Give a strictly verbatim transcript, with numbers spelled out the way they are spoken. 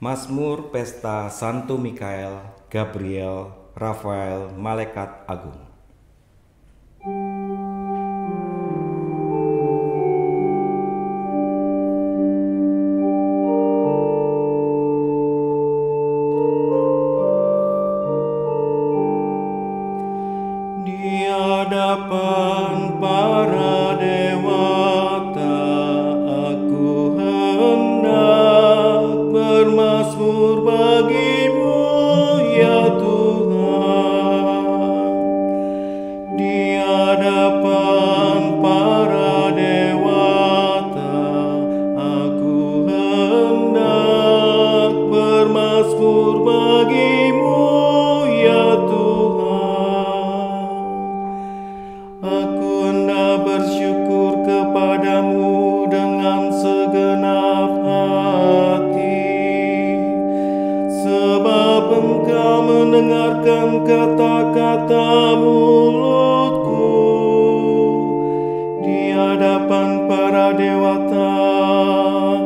Mazmur Pesta Santo Mikael, Gabriel, Rafael, Malaikat Agung. Di hadapan para dewata aku hendak bermazmur bagimu ya Tuhan. Di hadapan para dewata aku hendak bermazmur bagimu ya Tuhan. Aku hendak bersyukur kepadamu dengan segenap hati, sebab Engkau mendengarkan kata-kata mulutku. Di hadapan para dewata